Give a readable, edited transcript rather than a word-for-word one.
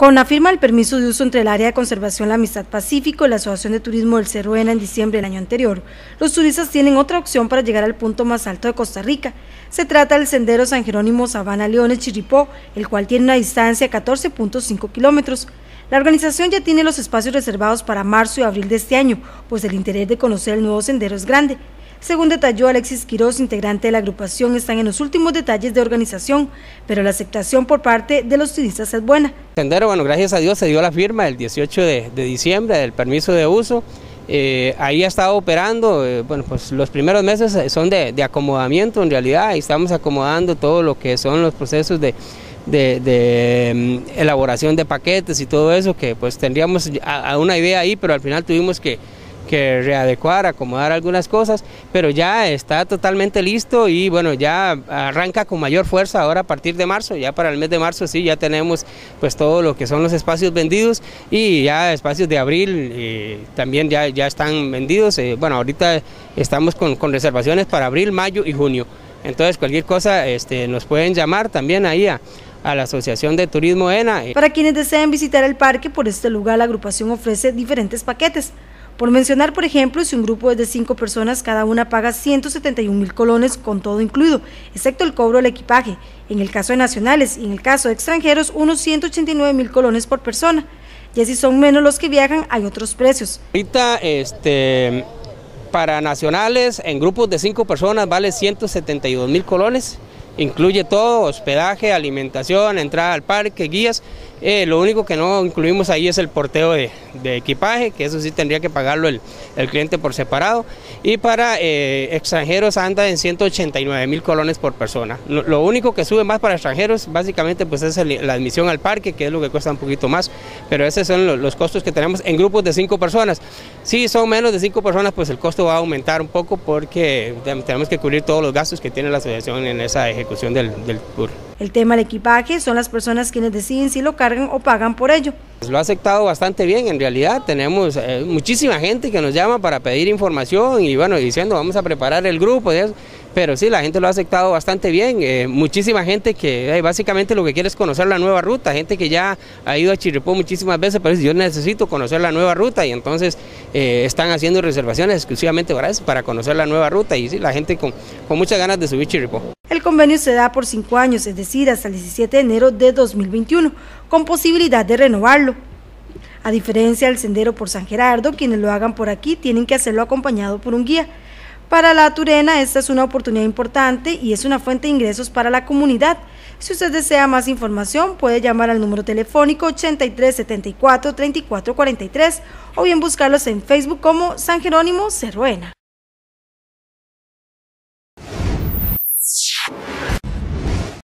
Con la firma del permiso de uso entre el Área de Conservación La Amistad Pacífico y la Asociación de Turismo del Cerro Ena en diciembre del año anterior, los turistas tienen otra opción para llegar al punto más alto de Costa Rica. Se trata del Sendero San Jerónimo Sabana Leones Chirripó, el cual tiene una distancia de 14.5 kilómetros. La organización ya tiene los espacios reservados para marzo y abril de este año, pues el interés de conocer el nuevo sendero es grande. Según detalló Alexis Quiroz, integrante de la agrupación, están en los últimos detalles de organización, pero la aceptación por parte de los turistas es buena. El sendero, bueno, gracias a Dios se dio la firma el 18 de diciembre del permiso de uso. Ahí ha estado operando, bueno, pues los primeros meses son de acomodamiento en realidad, ahí estamos acomodando todo lo que son los procesos de elaboración de paquetes y todo eso, que pues tendríamos a una idea ahí, pero al final tuvimos que readecuar, acomodar algunas cosas, pero ya está totalmente listo y bueno, ya arranca con mayor fuerza ahora a partir de marzo. Ya para el mes de marzo sí, ya tenemos pues todo lo que son los espacios vendidos, y ya espacios de abril también ya están vendidos. Bueno, ahorita estamos con reservaciones para abril, mayo y junio, entonces cualquier cosa nos pueden llamar también ahí a la Asociación de Turismo ENA. Para quienes deseen visitar el parque, por este lugar la agrupación ofrece diferentes paquetes. Por mencionar, por ejemplo, si un grupo es de 5 personas, cada una paga 171.000 colones con todo incluido, excepto el cobro del equipaje, en el caso de nacionales, y en el caso de extranjeros, unos 189.000 colones por persona. Ya si son menos los que viajan, hay otros precios. Ahorita, para nacionales, en grupos de 5 personas, vale 172.000 colones. Incluye todo: hospedaje, alimentación, entrada al parque, guías. Lo único que no incluimos ahí es el porteo de equipaje, que eso sí tendría que pagarlo el cliente por separado. Y para extranjeros anda en 189.000 colones por persona. Lo único que sube más para extranjeros básicamente pues es la admisión al parque, que es lo que cuesta un poquito más, pero esos son los costos que tenemos en grupos de 5 personas. Si son menos de 5 personas, pues el costo va a aumentar un poco, porque tenemos que cubrir todos los gastos que tiene la asociación en esa ejecución del tour. El tema del equipaje son las personas quienes deciden si lo cargan o pagan por ello. Lo ha aceptado bastante bien, en realidad tenemos muchísima gente que nos llama para pedir información y bueno, diciendo vamos a preparar el grupo, pero sí, la gente lo ha aceptado bastante bien. Muchísima gente que básicamente lo que quiere es conocer la nueva ruta, gente que ya ha ido a Chirripó muchísimas veces, pero yo necesito conocer la nueva ruta, y entonces están haciendo reservaciones exclusivamente para conocer la nueva ruta, y sí, la gente con muchas ganas de subir Chirripó. El convenio se da por 5 años, es decir, hasta el 17 de enero de 2021, con posibilidad de renovarlo. A diferencia del sendero por San Gerardo, quienes lo hagan por aquí tienen que hacerlo acompañado por un guía. Para la Turena esta es una oportunidad importante y es una fuente de ingresos para la comunidad. Si usted desea más información, puede llamar al número telefónico 83 74 34 43 o bien buscarlos en Facebook como San Jerónimo Cerro Ena.